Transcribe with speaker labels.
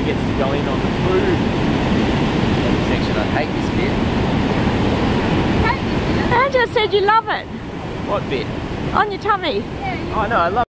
Speaker 1: Chloe gets to go in on the food section. I hate this bit.
Speaker 2: I just said you love it.
Speaker 1: What bit?
Speaker 2: On your tummy.
Speaker 1: Oh no, I love